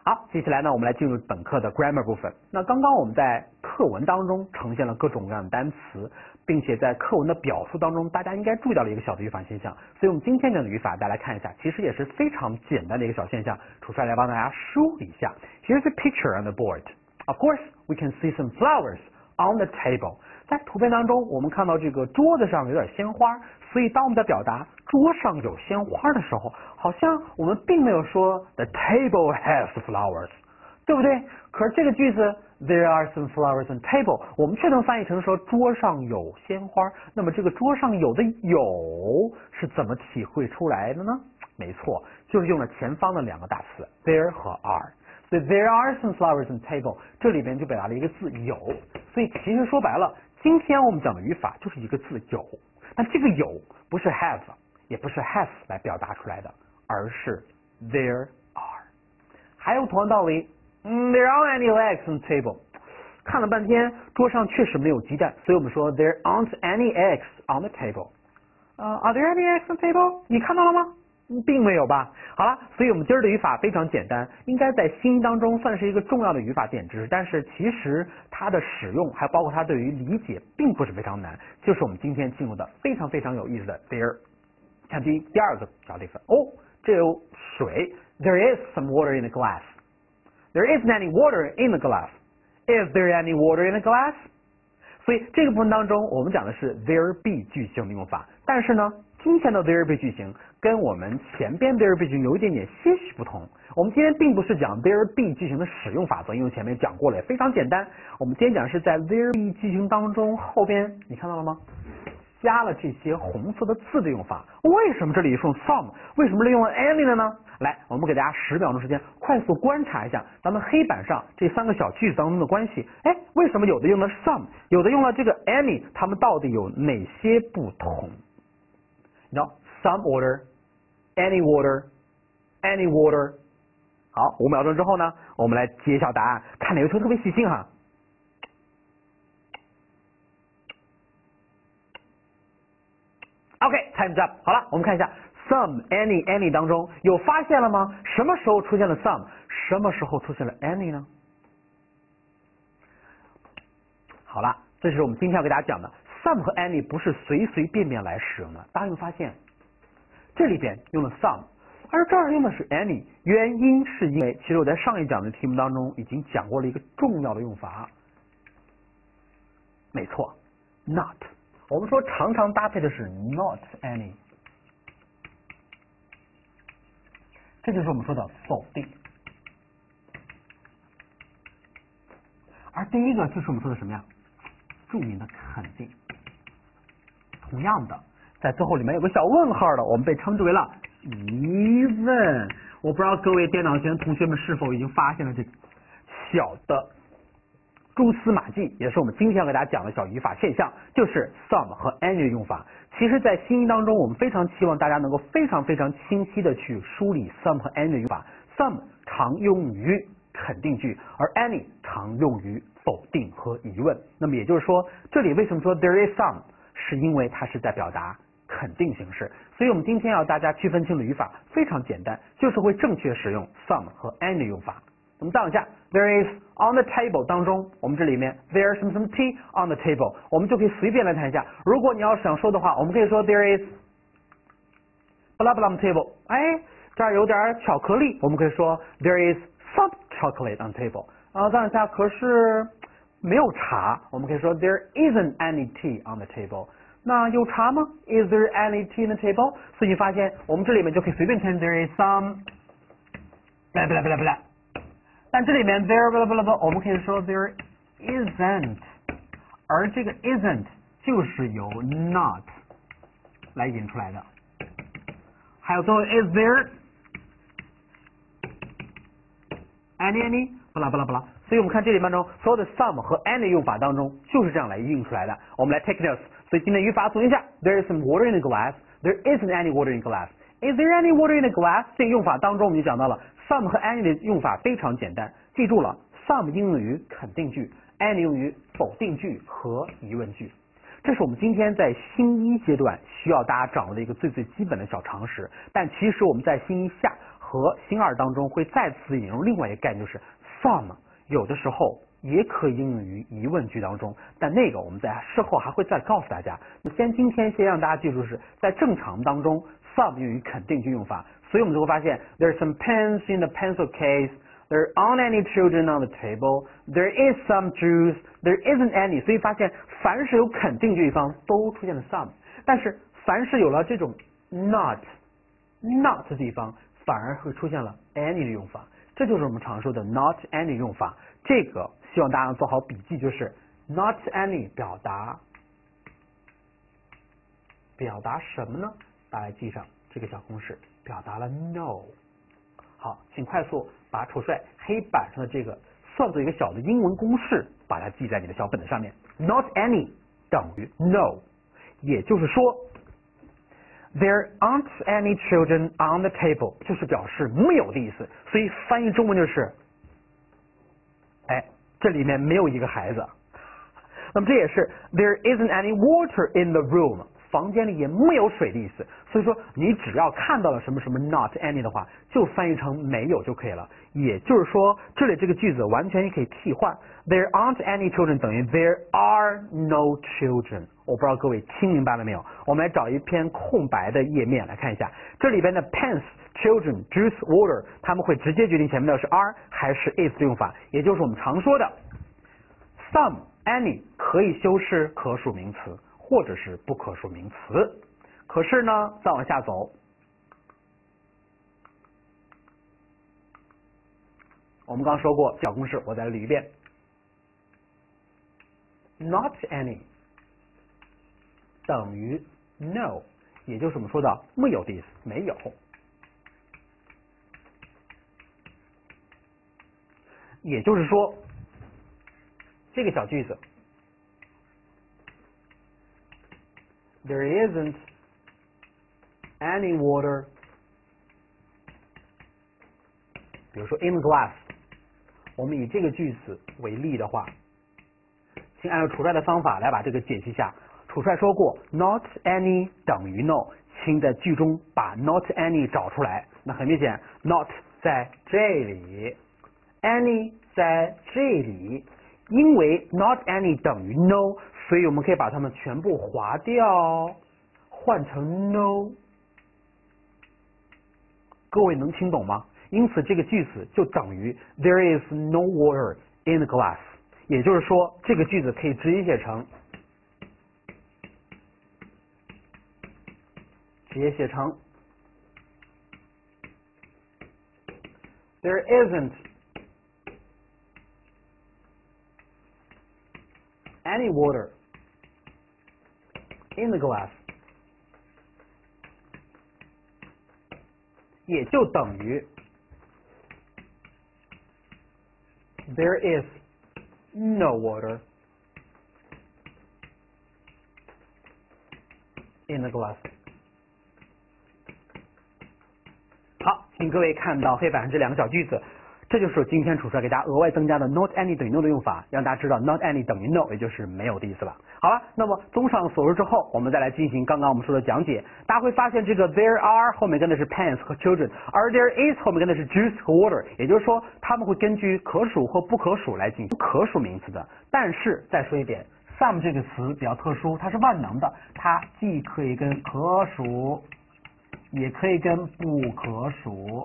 好，接下来呢，我们来进入本课的 grammar 部分。那刚刚我们在课文当中呈现了各种各样的单词，并且在课文的表述当中，大家应该注意到了一个小的语法现象。所以我们今天讲的语法，大家来看一下，其实也是非常简单的一个小现象，出出来帮大家梳理一下。Here's a picture on the board. Of course, we can see some flowers on the table. 在图片当中，我们看到这个桌子上有点鲜花，所以当我们在表达桌上有鲜花的时候，好像我们并没有说 the table has flowers， 对不对？可是这个句子 there are some flowers on table， 我们却能翻译成说桌上有鲜花。那么这个桌上有的有是怎么体会出来的呢？没错，就是用了前方的两个大词 there 和 are。所以 there are some flowers on table， 这里边就表达了一个字有。所以其实说白了，今天我们讲的语法就是一个字有。但这个有不是 have， 也不是 has 来表达出来的，而是 there are。还有同样道理 there aren't any eggs on the table。看了半天，桌上确实没有鸡蛋，所以我们说 there aren't any eggs on the table。Are there any eggs on the table？ 你看到了吗？并没有吧。好了，所以我们今儿的语法非常简单，应该在新音当中算是一个重要的语法点知识，但是其实它的使用还包括它对于理解并不是非常难，就是我们今天进入的非常非常有意思的 there。 看第二个小例子，这有水 there is some water in the glass。 There isn't any water in the glass。 Is there any water in the glass？ 所以这个部分当中我们讲的是 there be 句型的用法，但是呢今天的 there be 句型跟我们前边 there be 句型有一点点些许不同。我们今天并不是讲 there be 句型的使用法则，因为前面讲过了，也非常简单。我们今天讲是在 there be 句型当中后边，你看到了吗？加了这些红色的字的用法。为什么这里用 some， 为什么这里用了 any 了呢？来，我们给大家10秒钟时间，快速观察一下咱们黑板上这3个小句子当中的关系。为什么有的用了 some， 有的用了这个 any， 它们到底有哪些不同？你知道 some water any water any water。 好，5秒钟之后呢，我们来揭晓答案，看哪位同学特别细心哈。OK，time's up。 好了，我们看一下 some any 当中有发现了吗？什么时候出现了 some， 什么时候出现了 any 呢？好了，这是我们今天要给大家讲的 some 和 any 不是随随便便来使用的。大家有发现这里边用了 some， 而这儿用的是 any， 原因是因为其实我在上一讲的题目当中已经讲过了一个重要的用法，没错 not。 我们说常常搭配的是 not any， 这就是我们说的否定。而第一个就是我们说的什么呀？著名的肯定。同样的，在最后里面有个小问号的，我们被称之为了 even。 我不知道各位电脑前同学们是否已经发现了这个小的蛛丝马迹，也是我们今天要给大家讲的小语法现象，就是 some 和 any 的用法。其实在新音当中，我们非常期望大家能够非常非常清晰的去梳理 some 和 any 的用法。 some 常用于肯定句，而 any 常用于否定和疑问。那么也就是说，这里为什么说 there is some， 是因为它是在表达肯定形式。所以我们今天要大家区分清的语法非常简单，就是会正确使用 some 和 any 的用法。我们造一下 there is on the table 当中，我们这里面 there some tea on the table， 我们就可以随便来谈一下。如果你要想说的话，我们可以说 there is blah blah on the table， 这儿有点巧克力，我们可以说 there is some chocolate on the table。 造一下可是没有茶，我们可以说 there isn't any tea on the table。 那有茶吗？ Is there any tea on the table？ 所以你发现我们这里面就可以随便填 there is some blah blah blah blah，但这里面 there blah blah blah， 我们可以说 there isn't， 而这个 isn't 就是由 not 来引出来的。还有最后 is there any blah blah blah。 所以我们看这里面中所有的 some 和 any 用法当中就是这样来印出来的。我们来 take notes。所以今天语法总结一下 ，there is some water in the glass， there isn't any water in the glass。Is there any water in the glass？ 这个用法当中我们就讲到了 some 和 any 的用法非常简单，记住了 some 应用于肯定句， any 用于否定句和疑问句。这是我们今天在新一阶段需要大家掌握的一个最基本的小常识。但其实我们在新一下和星2当中会再次引入另外一个概念，就是 some 有的时候也可以应用于疑问句当中，但那个我们在事后还会再告诉大家。今天先让大家记住是在正常当中 some 用于肯定句用法，所以我们就会发现 there's some pens in the pencil case, there aren't any children on the table, there is some juice, there isn't any。 所以发现凡是有肯定句一方都出现了 some， 但是凡是有了这种 not 的地方反而会出现了 any 的用法，这就是我们常说的 not any 用法。这个希望大家能做好笔记，就是 not any 表达什么呢？大家记上这个小公式，表达了 no。 好，请快速把楚帅黑板上的这个算作一个小的英文公式，把它记在你的小本子上面。 not any 等于 no， 也就是说 there aren't any children on the table 就是表示没有的意思，所以翻译中文就是这里面没有一个孩子。那么这也是 there isn't any water in the room， 房间里也没有水的意思。所以说你只要看到了什么什么 not any 的话，就翻译成没有就可以了。也就是说这里这个句子完全可以替换， there aren't any children 等于 there are no children。 我不知道各位听明白了没有？我们来找一篇空白的页面来看一下，这里边的 pens children juice water 他们会直接决定前面的是 are 还是 is 的用法，也就是我们常说的 some any 可以修饰可数名词或者是不可数名词。可是呢再往下走，我们刚说过小公式，我再捋一遍， not any 等于 no， 也就是我们说的没有的意思，没有。也就是说这个小句子 there isn't any water， 比如说 in the glass， 我们以这个句子为例的话，请按照楚帅的方法来把这个解析一下。楚帅说过 not any 等于 no， 请在句中把 not any 找出来。那很明显 not 在这里， any 在这里，因为 not any 等于 no， 所以我们可以把它们全部划掉，换成 no。 各位能听懂吗？因此这个句子就等于 there is no water in the glass， 也就是说这个句子可以直接写成there isn't any water in the glass， 也就等于 there is no water in the glass。 好，请各位看到黑板上这两个小句子，这就是今天楚帅给大家额外增加的 not any 等于 no 的用法，让大家知道 not any 等于 no， 也就是没有的意思了。好了，那么综上所述之后，我们再来进行刚刚我们说的讲解。大家会发现这个 there are 后面跟的是 pens 和 children， 而 there is 后面跟的是 juice 和 water， 也就是说他们会根据可数或不可数来进行可数名词的。但是再说一点， some 这个词比较特殊，它是万能的，它既可以跟可数也可以跟不可数，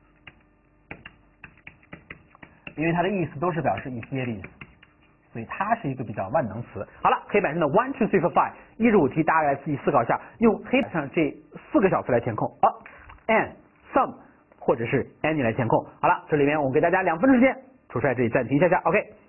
因为它的意思都是表示一些的意思，所以它是一个比较万能词。好了，黑板上的 1, 2, 3, 4, 5一至5题，大家来自己思考一下，用黑板上这4个小词来填空 an, some 或者是 any 来填空。好了，这里面我给大家2分钟时间，楚帅这里暂停一下下 ，OK。